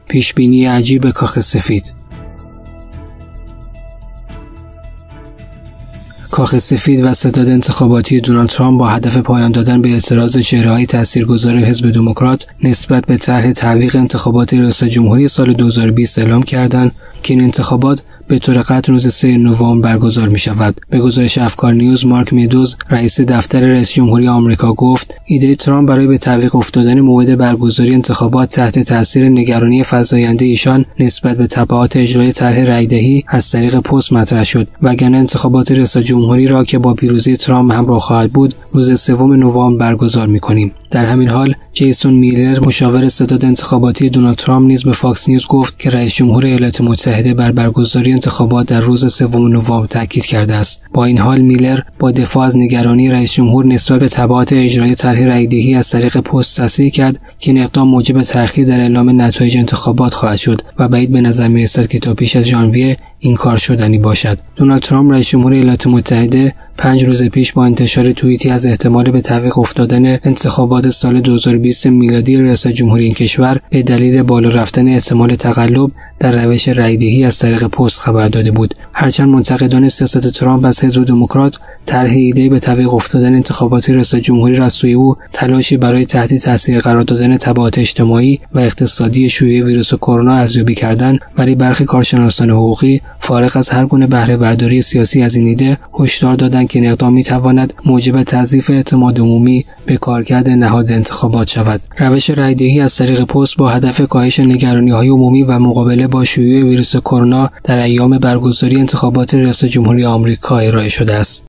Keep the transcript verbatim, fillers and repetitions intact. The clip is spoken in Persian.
پیشبینی عجیب کاخ سفید. کاخ سفید و ستاد انتخاباتی دونالد ترامپ با هدف پایان دادن به اعتراض چهره‌های تاثیرگذار حزب دموکرات نسبت به طرح تعویق انتخابات ریاست جمهوری سال دو هزار و بیست اعلام کردند که این انتخابات به طور قطع روز سوم نوامبر برگزار می شود. به گزارش افکار نیوز، مارک میدوز، رئیس دفتر رئیس جمهوری آمریکا گفت ایده ترامپ برای به تعویق افتادن موعد برگزاری انتخابات تحت تاثیر نگرانی فزاینده ایشان نسبت به تبعات اجرای طرح رأی‌دهی از طریق پست مطرح شد، وگرنه انتخابات ریاست جمهوری را که با پیروزی ترامپ همراه خواهد بود روز سوم نوامبر برگزار می‌کنیم. در همین حال جیسون میلر، مشاور ستاد انتخاباتی دونالد ترامپ، نیز به فاکس نیوز گفت که رئیس جمهور ایالات متحده بر برگزاری انتخابات در روز سوم نوامبر تاکید کرده است. با این حال میلر با دفاع از نگرانی رئیس جمهور نسبت به تبعات اجرای طرح رأی‌دهی از طریق پست تصریح کرد که این اقدام موجب تأخیر در اعلام نتایج انتخابات خواهد شد و بعید به نظر می‌رسد که تا پیش از ژانویه این کار شدنی باشد. دونالد ترامپ، رئیس جمهور ایالات متحده، پنج روز پیش با انتشار توییتی از احتمال به تعویق افتادن انتخابات سال دو هزار و بیست میلادی ریاست جمهوری این کشور به دلیل بالا رفتن احتمال تقلب در روش رأی‌دهی از طریق پست خبر داده بود. هرچند منتقدان سیاست ترامپ از حزب دموکرات طرح ایده به تعویق افتادن انتخابات ریاست جمهوری را از سوی او تلاشی برای تحت تاثیر قرار دادن تبعات اجتماعی و اقتصادی شیوع ویروس کرونا ارزیابی کردند، ولی برخی کارشناسان حقوقی فارغ از هر گونه بهره برداری سیاسی از این ایده هشدار دادند که این اقدام می‌تواند موجب تضعیف اعتماد عمومی به کارکرد نهاد انتخابات شود. روش رأی‌دهی از طریق پست با هدف کاهش نگرانی‌های عمومی و مقابله با شیوع ویروس کرونا در ایام برگزاری انتخابات ریاست جمهوری آمریکا ارائه شده است.